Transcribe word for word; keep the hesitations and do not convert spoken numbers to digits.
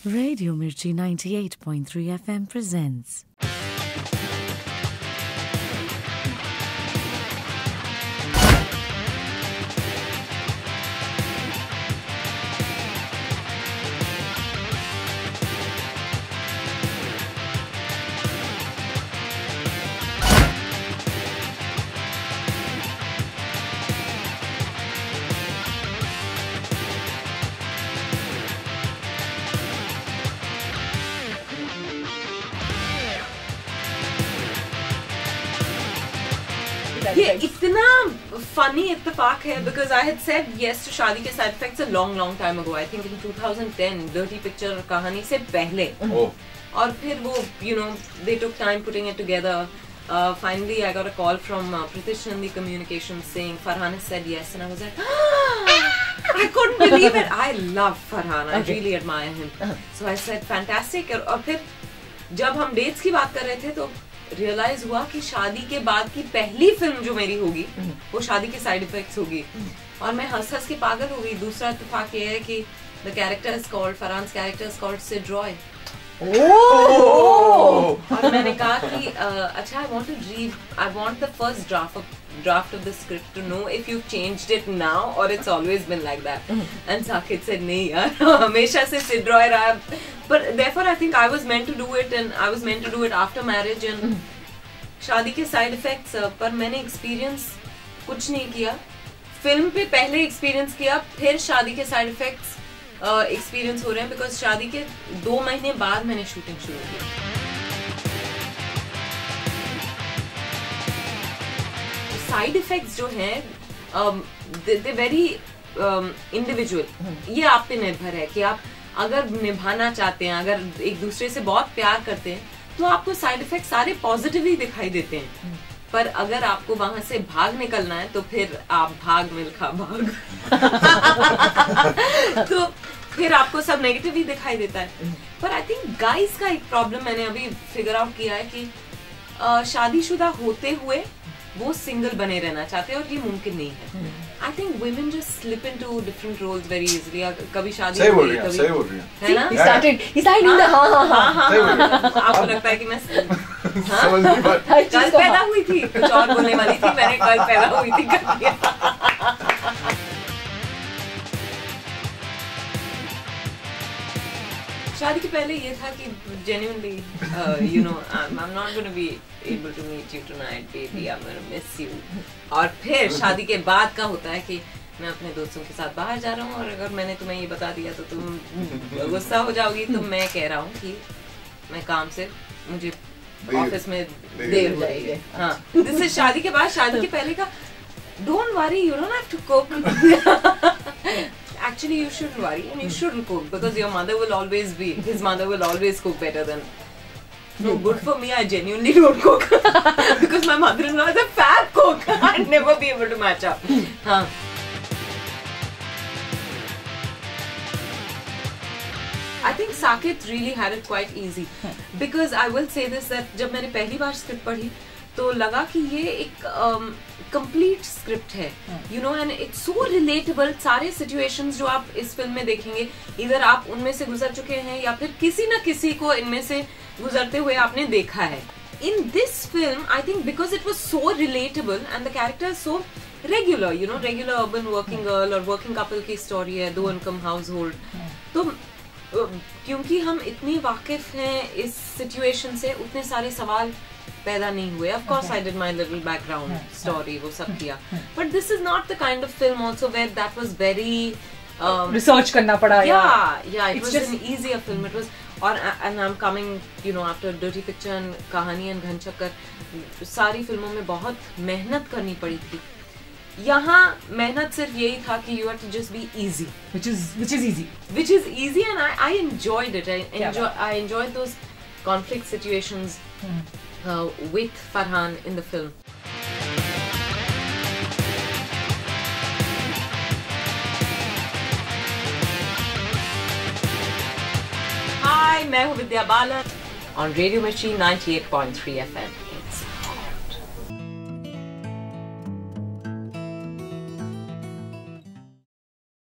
Radio Mirchi ninety-eight point three F M presents. ये इतना funny इत्तेफाक है because I had said yes to शादी के side effects a long long time ago. I think in twenty ten, Dirty Picture कहानी से पहले. Oh. और फिर वो you know they took time putting it together. Uh, finally, I got a call from uh, Pritish Nandi Communications saying Farhan has said yes, and I was like, I couldn't believe it. I love Farhan. I okay. really admire him. Uh-huh. So I said fantastic. और, और फिर जब हम dates की बात कर रहे थे तो रियलाइज हुआ कि शादी के बाद की पहली फिल्म जो मेरी होगी वो शादी के साइड इफेक्ट्स होगी और मैं हंस हंस के पागल हो गई. दूसरा इत्तेफाक ये है कि the character is called Farhan's character is called Sid Roy. और मैंने कहा कि अच्छा I want to read I want the first draft of draft of the script to know if you've changed it now or it's always been like that. And Sakit said nahi yaar hamesha se Sid Roy raha. But therefore I think I was meant to do it and I was meant to do it after marriage and शादी के side effects पर मैंने experience कुछ नहीं किया. Film पे पहले experience किया फिर शादी के side effects experience हो रहे हैं because शादी के दो महीने बाद मैंने shooting शुरू की. साइड इफेक्ट्स जो हैं दे वेरी इंडिविजुअल. ये आप पे निर्भर है कि आप अगर निभाना चाहते हैं, अगर एक दूसरे से बहुत प्यार करते हैं तो आपको साइड इफेक्ट सारे पॉजिटिव ही दिखाई देते हैं. पर अगर आपको वहां से भाग निकलना है तो फिर आप भाग मिल्खा भाग तो फिर आपको सब नेगेटिव ही दिखाई देता है. पर आई थिंक गाइस का एक प्रॉब्लम मैंने अभी फिगर आउट किया है कि uh, शादीशुदा होते हुए वो सिंगल बने रहना चाहते हैं और ये मुमकिन नहीं है. I think women just slip into different roles very easily. कभी शादी हो गई कभी सही बोल रही है ना. He started he started doing the हाँ हाँ हाँ हाँ. आपको लगता है कि मैं कल पैदा हुई थी कुछ और बोलने वाली थी, मैंने कल पैदा हुई थी कर दिया. शादी के पहले ये था कि genuinely uh, you know I'm, I'm not going to be able to meet you tonight baby, I'm going to miss you. और फिर शादी के बाद का होता है कि मैं अपने दोस्तों के साथ बाहर जा रहा हूँ और अगर मैंने तुम्हें ये बता दिया तो तुम गुस्सा हो जाओगी. तो मैं कह रहा हूँ कि मैं काम से मुझे ऑफिस में देर हो जाएगी. हाँ, दिस इज शादी के बाद. शादी के पहले का don't worry, you don't have to cook. Actually, you shouldn't worry and you shouldn't cook because your mother will always be, his mother will always cook better than. No, good for me, I genuinely don't cook because my mother-in-law is a fab cook. I'd never be able to match up. Haan. I think Sakit really had it quite easy because I will say this that जब मैंने पहली बार script पढ़ी तो लगा कि ये एक complete um, script है, you know, and it's so relatable. सारे सिचुएशंस जो आप इस फिल्म में देखेंगे इधर आप उनमें से गुजर चुके हैं या फिर किसी न किसी को इनमें से गुजरते हुए आपने देखा है. In this film I think because it was so relatable and the character so regular, you know, regular urban working girl और वर्किंग कपल की स्टोरी है, दो इनकम हाउस होल्ड. तो क्योंकि हम इतनी वाकिफ हैं इस सिचुएशन से उतने सारे सवाल पैदा नहीं हुए. Of course, I did my little background story, वो सब किया. But this is not the kind of film also where that was very um, research करना पड़ा. Yeah, yeah, it was an easier film. It was, और and I'm coming, you know, after Dirty Picture and कहानी and घन चक्कर, सारी फिल्मों में बहुत मेहनत करनी पड़ी थी. यहाँ मेहनत सिर्फ यही था कि you have to just be easy, which is which is easy, which is easy, and I I enjoyed it. I enjoy yeah. I enjoyed those conflict situations hmm. uh, with Farhan in the film. Hi, मैं हूँ Vidya Balan on Radio Mirchi ninety-eight point three F M.